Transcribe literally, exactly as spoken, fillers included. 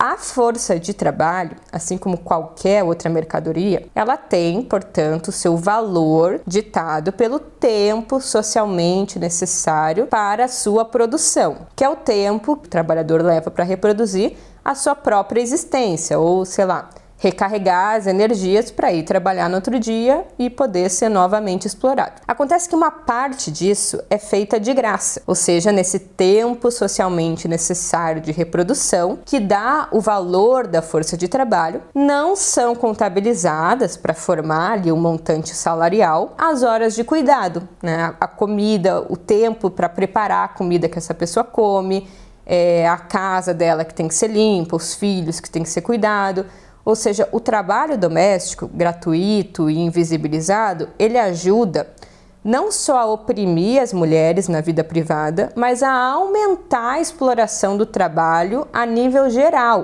A força de trabalho, assim como qualquer outra mercadoria, ela tem, portanto, seu valor ditado pelo tempo socialmente necessário para a sua produção, que é o tempo que o trabalhador leva para reproduzir a sua própria existência, ou, sei lá, recarregar as energias para ir trabalhar no outro dia e poder ser novamente explorado. Acontece que uma parte disso é feita de graça, ou seja, nesse tempo socialmente necessário de reprodução, que dá o valor da força de trabalho, não são contabilizadas para formar ali um montante salarial as horas de cuidado, né? A comida, o tempo para preparar a comida que essa pessoa come, é, a casa dela que tem que ser limpa, os filhos que tem que ser cuidado. Ou seja, o trabalho doméstico, gratuito e invisibilizado, ele ajuda não só a oprimir as mulheres na vida privada, mas a aumentar a exploração do trabalho a nível geral.